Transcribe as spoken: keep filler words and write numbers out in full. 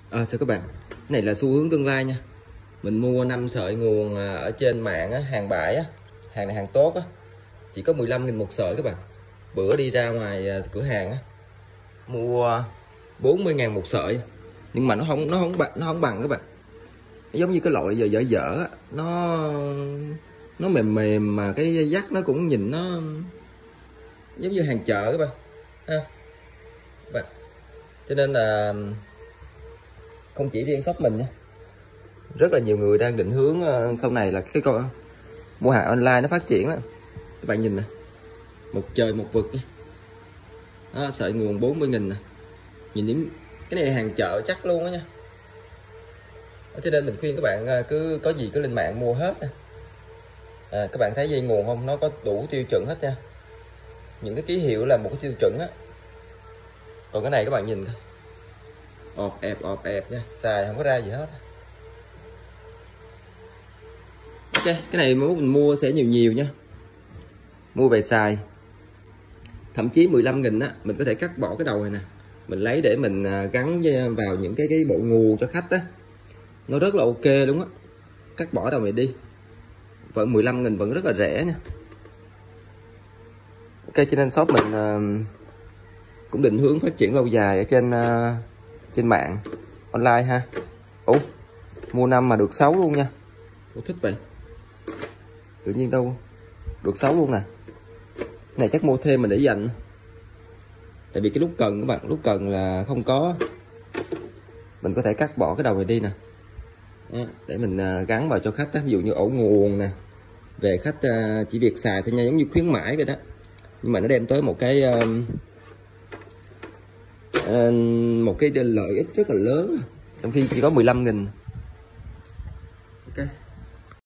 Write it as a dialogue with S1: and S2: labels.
S1: À, thưa các bạn, cái này là xu hướng tương lai nha. Mình mua năm sợi nguồn ở trên mạng á, hàng bãi á, hàng này hàng tốt á, chỉ có mười lăm nghìn một sợi các bạn. Bữa đi ra ngoài cửa hàng á, mua bốn mươi ngàn một sợi, nhưng mà nó không nó không bằng nó không bằng các bạn. Nó giống như cái loại dở dở dở á, nó nó mềm mềm mà cái dắt nó cũng nhìn nó giống như hàng chợ các bạn ha. Bạn. Cho nên là không chỉ riêng shop mình nha, rất là nhiều người đang định hướng sau này là cái con mua hàng online nó phát triển đó. Các bạn nhìn nè, một trời một vực nha. Đó, sợi nguồn bốn mươi nghìn nè, nhìn những cái này hàng chợ chắc luôn đó nha. Đó, cho nên mình khuyên các bạn cứ có gì cứ lên mạng mua hết nè. À, các bạn thấy dây nguồn không, nó có đủ tiêu chuẩn hết nha, những cái ký hiệu là một cái tiêu chuẩn á. Còn cái này các bạn nhìn ọp ẹp ọp ẹp nha, xài không có ra gì hết. Ok, cái này mình mua sẽ nhiều nhiều nha, mua về xài. Thậm chí mười lăm nghìn á, mình có thể cắt bỏ cái đầu này nè, mình lấy để mình gắn vào những cái cái bộ ngù cho khách á, nó rất là ok đúng á. Cắt bỏ đầu này đi, vẫn mười lăm nghìn vẫn rất là rẻ nha. Ok, cho nên shop mình uh, cũng định hướng phát triển lâu dài ở trên uh, trên mạng online ha. Ủa, mua năm mà được sáu luôn nha. Ủa, thích vậy, tự nhiên đâu được sáu luôn nè. Này chắc mua thêm mình để dành, tại vì cái lúc cần các bạn, lúc cần là không có, mình có thể cắt bỏ cái đầu này đi nè. Đó, để mình gắn vào cho khách đó. Ví dụ như ổ nguồn nè, về khách chỉ việc xài thôi nha, giống như khuyến mãi vậy đó, nhưng mà nó đem tới một cái một cái lợi ích rất là lớn, trong khi chỉ có mười lăm nghìn. Ok.